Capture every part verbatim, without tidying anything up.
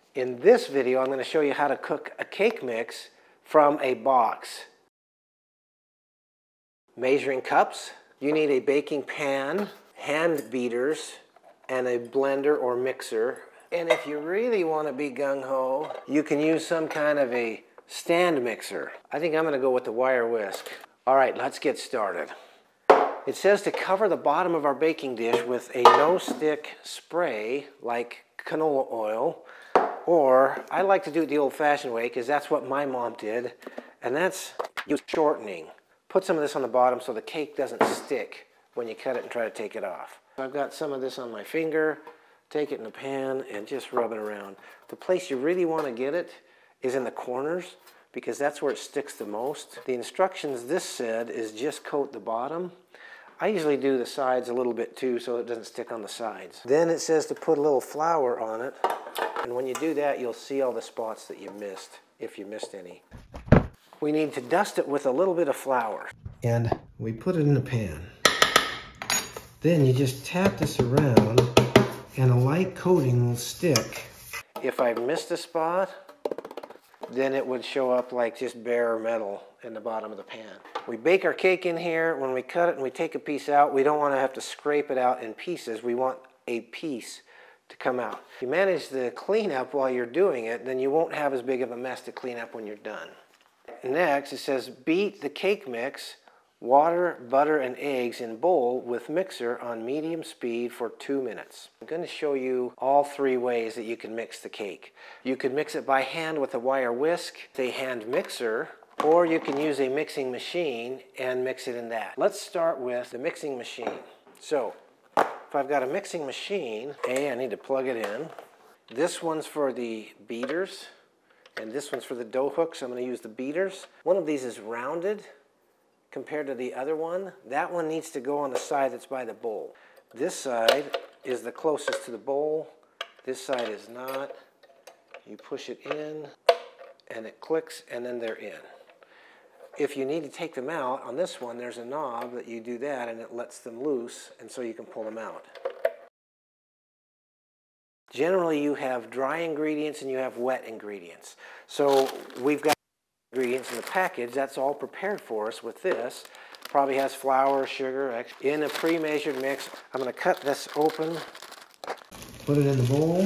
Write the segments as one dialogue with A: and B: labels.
A: In this video, I'm going to show you how to cook a cake mix from a box. Measuring cups, you need a baking pan, hand beaters, and a blender or mixer. And if you really want to be gung-ho, you can use some kind of a stand mixer. I think I'm going to go with the wire whisk. All right, let's get started. It says to cover the bottom of our baking dish with a no-stick spray like canola oil, or I like to do it the old-fashioned way because that's what my mom did, and that's use shortening. Put some of this on the bottom so the cake doesn't stick when you cut it and try to take it off. I've got some of this on my finger. Take it in the pan and just rub it around. The place you really want to get it is in the corners because that's where it sticks the most. The instructions this said is just coat the bottom. I usually do the sides a little bit too so it doesn't stick on the sides. Then it says to put a little flour on it, and when you do that you'll see all the spots that you missed, if you missed any. We need to dust it with a little bit of flour. And we put it in the pan. Then you just tap this around and a light coating will stick. If I missed a spot, then it would show up like just bare metal in the bottom of the pan. We bake our cake in here. When we cut it and we take a piece out, we don't want to have to scrape it out in pieces. We want a piece to come out. If you manage the cleanup while you're doing it, then you won't have as big of a mess to clean up when you're done. Next, it says beat the cake mix, water, butter, and eggs in bowl with mixer on medium speed for two minutes. I'm going to show you all three ways that you can mix the cake. You can mix it by hand with a wire whisk, a hand mixer, or you can use a mixing machine and mix it in that. Let's start with the mixing machine. So, if I've got a mixing machine, A, I need to plug it in. This one's for the beaters, and this one's for the dough hooks. I'm going to use the beaters. One of these is rounded compared to the other one. That one needs to go on the side that's by the bowl. This side is the closest to the bowl. This side is not. You push it in and it clicks and then they're in. If you need to take them out, on this one there's a knob that you do that and it lets them loose and so you can pull them out. Generally you have dry ingredients and you have wet ingredients. So we've got ingredients in the package, that's all prepared for us with this. Probably has flour, sugar, in a pre-measured mix. I'm going to cut this open, put it in the bowl,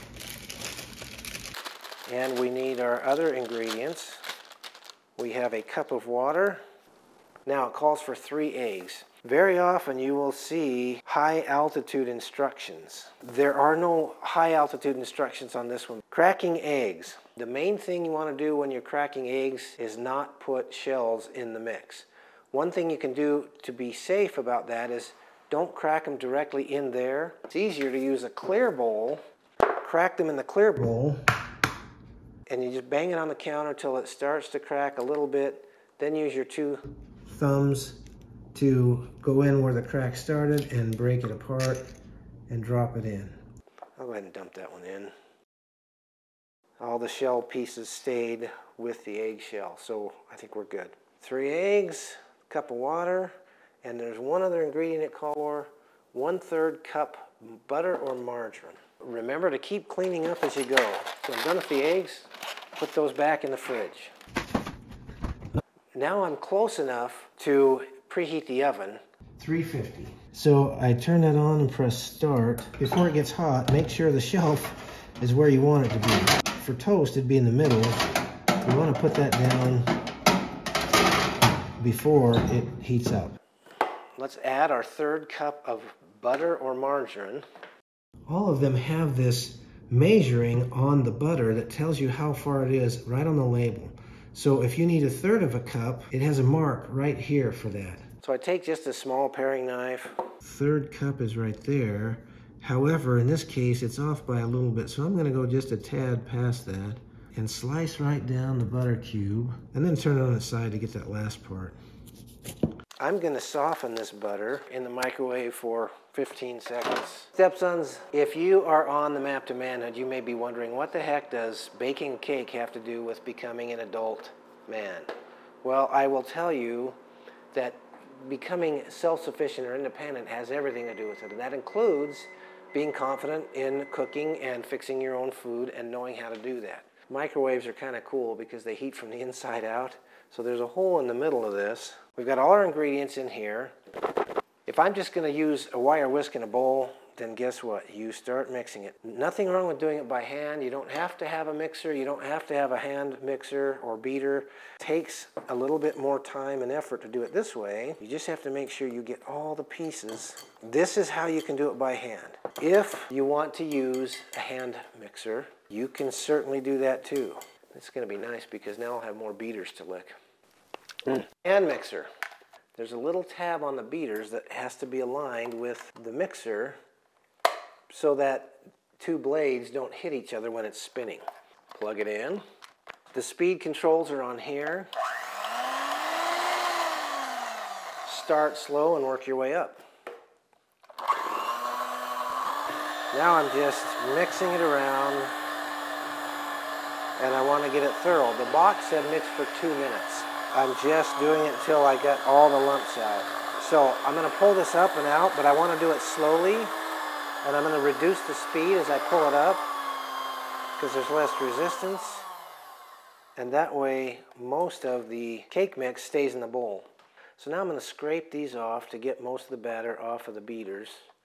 A: and we need our other ingredients. We have a cup of water. Now it calls for three eggs. Very often you will see high altitude instructions. There are no high altitude instructions on this one. Cracking eggs. The main thing you want to do when you're cracking eggs is not put shells in the mix. One thing you can do to be safe about that is don't crack them directly in there. It's easier to use a clear bowl, crack them in the clear bowl, and you just bang it on the counter till it starts to crack a little bit. Then use your two thumbs to go in where the crack started and break it apart and drop it in. I'll go ahead and dump that one in. All the shell pieces stayed with the egg shell, so I think we're good. Three eggs, a cup of water, and there's one other ingredient it calls for, one-third cup butter or margarine. Remember to keep cleaning up as you go. So I'm done with the eggs, put those back in the fridge. Now I'm close enough to preheat the oven. three fifty. So I turn that on and press start. Before it gets hot, make sure the shelf is where you want it to be. For toast, it'd be in the middle. You want to put that down before it heats up. Let's add our third cup of butter or margarine. All of them have this measuring on the butter that tells you how far it is right on the label. So if you need a third of a cup, it has a mark right here for that. So I take just a small paring knife. Third cup is right there. However, in this case, it's off by a little bit, so I'm going to go just a tad past that and slice right down the butter cube and then turn it on its side to get that last part. I'm going to soften this butter in the microwave for fifteen seconds. Stepsons, if you are on the map to manhood, you may be wondering, what the heck does baking cake have to do with becoming an adult man? Well, I will tell you that becoming self-sufficient or independent has everything to do with it, and that includes being confident in cooking and fixing your own food and knowing how to do that. Microwaves are kind of cool because they heat from the inside out. So there's a hole in the middle of this. We've got all our ingredients in here. If I'm just going to use a wire whisk in a bowl, then guess what? You start mixing it. Nothing wrong with doing it by hand. You don't have to have a mixer. You don't have to have a hand mixer or beater. It takes a little bit more time and effort to do it this way. You just have to make sure you get all the pieces. This is how you can do it by hand. If you want to use a hand mixer, you can certainly do that too. It's going to be nice because now I'll have more beaters to lick. Mm. Hand mixer. There's a little tab on the beaters that has to be aligned with the mixer so that two blades don't hit each other when it's spinning. Plug it in. The speed controls are on here. Start slow and work your way up. Now I'm just mixing it around and I want to get it thorough. The box said mix for two minutes. I'm just doing it until I get all the lumps out. So I'm going to pull this up and out, but I want to do it slowly. And I'm going to reduce the speed as I pull it up because there's less resistance. And that way, most of the cake mix stays in the bowl. So now I'm going to scrape these off to get most of the batter off of the beaters.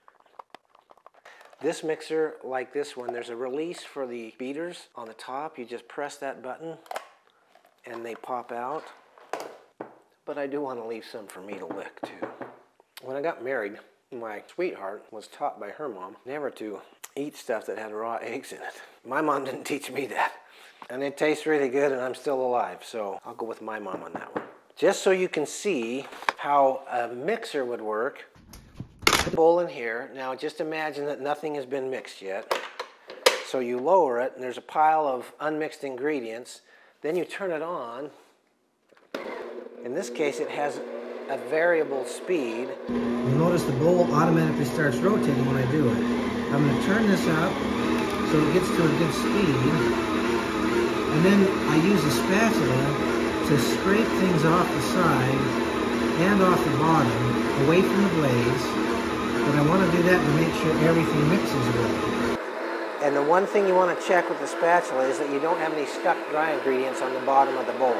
A: This mixer, like this one, there's a release for the beaters on the top. You just press that button and they pop out. But I do want to leave some for me to lick too. When I got married, my sweetheart was taught by her mom never to eat stuff that had raw eggs in it. My mom didn't teach me that. And it tastes really good and I'm still alive, so I'll go with my mom on that one. Just so you can see how a mixer would work, put the bowl in here. Now just imagine that nothing has been mixed yet. So you lower it and there's a pile of unmixed ingredients. Then you turn it on. In this case, it has a variable speed. You'll notice the bowl automatically starts rotating when I do it. I'm going to turn this up so it gets to a good speed. And then I use a spatula to scrape things off the side and off the bottom, away from the blades. But I want to do that to make sure everything mixes well. And the one thing you want to check with the spatula is that you don't have any stuck dry ingredients on the bottom of the bowl.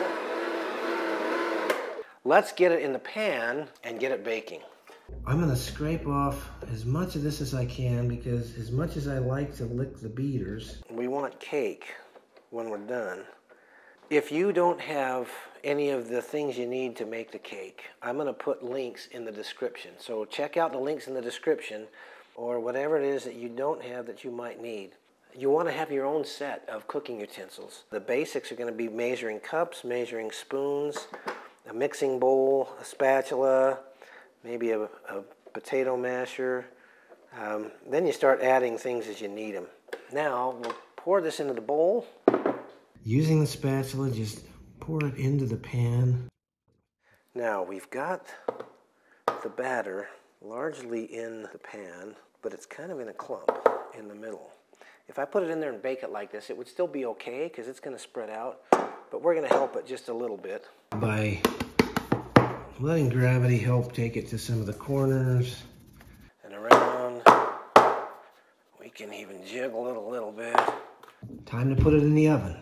A: Let's get it in the pan and get it baking. I'm going to scrape off as much of this as I can because as much as I like to lick the beaters, we want cake when we're done. If you don't have any of the things you need to make the cake, I'm going to put links in the description. So check out the links in the description or whatever it is that you don't have that you might need. You want to have your own set of cooking utensils. The basics are going to be measuring cups, measuring spoons, a mixing bowl, a spatula, maybe a, a potato masher. Um, then you start adding things as you need them. Now we'll pour this into the bowl. Using the spatula, just pour it into the pan. Now we've got the batter largely in the pan, but it's kind of in a clump in the middle. If I put it in there and bake it like this, it would still be okay because it's going to spread out, but we're going to help it just a little bit by letting gravity help take it to some of the corners and around. We can even jiggle it a little bit. Time to put it in the oven.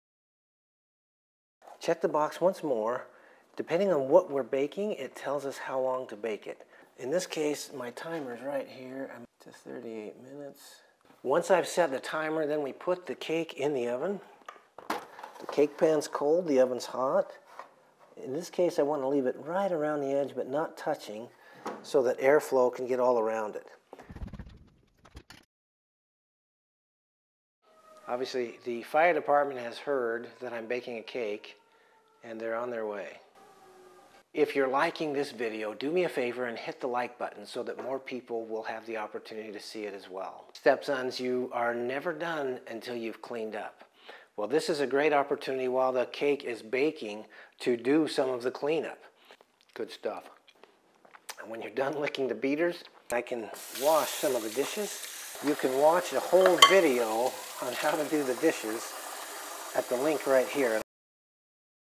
A: Check the box once more. Depending on what we're baking, it tells us how long to bake it. In this case, my timer's right here. I'm to thirty-eight minutes. Once I've set the timer, then we put the cake in the oven. The cake pan's cold, the oven's hot. In this case, I want to leave it right around the edge, but not touching, so that airflow can get all around it. Obviously, the fire department has heard that I'm baking a cake, and they're on their way. If you're liking this video, do me a favor and hit the like button so that more people will have the opportunity to see it as well. Stepsons, you are never done until you've cleaned up. Well, this is a great opportunity while the cake is baking to do some of the cleanup. Good stuff. And when you're done licking the beaters, I can wash some of the dishes. You can watch a whole video on how to do the dishes at the link right here.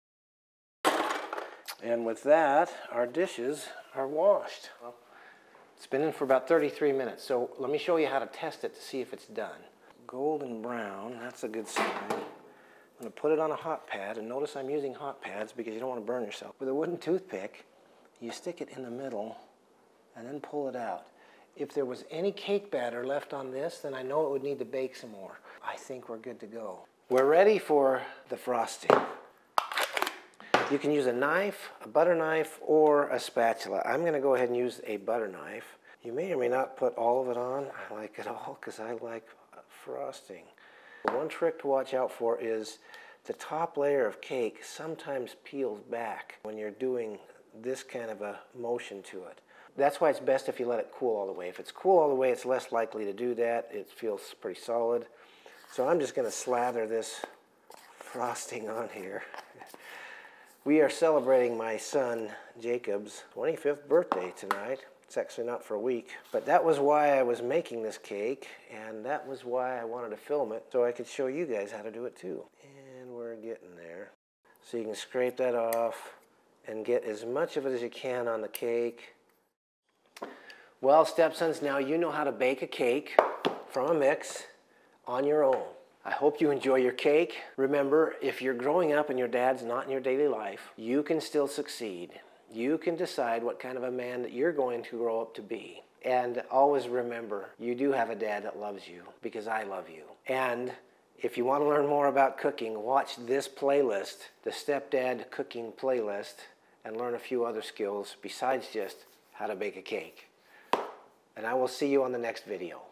A: And with that, our dishes are washed. Well, It's been in for about thirty-three minutes, so let me show you how to test it to see if it's done. Golden brown, that's a good sign. I'm going to put it on a hot pad, and notice I'm using hot pads because you don't want to burn yourself. With a wooden toothpick, you stick it in the middle and then pull it out. If there was any cake batter left on this, then I know it would need to bake some more. I think we're good to go. We're ready for the frosting. You can use a knife, a butter knife, or a spatula. I'm going to go ahead and use a butter knife. You may or may not put all of it on. I like it all because I like frosting. One trick to watch out for is the top layer of cake sometimes peels back when you're doing this kind of a motion to it. That's why it's best if you let it cool all the way. If it's cool all the way, it's less likely to do that. It feels pretty solid. So I'm just going to slather this frosting on here. We are celebrating my son Jacob's twenty-fifth birthday tonight. It's actually not for a week, but that was why I was making this cake, and that was why I wanted to film it, so I could show you guys how to do it too. And we're getting there. So you can scrape that off and get as much of it as you can on the cake. Well, stepsons, now you know how to bake a cake from a mix on your own. I hope you enjoy your cake. Remember, if you're growing up and your dad's not in your daily life, you can still succeed. You can decide what kind of a man that you're going to grow up to be. And always remember, you do have a dad that loves you because I love you. And if you want to learn more about cooking, watch this playlist, the Stepdad Cooking Playlist, and learn a few other skills besides just how to bake a cake. And I will see you on the next video.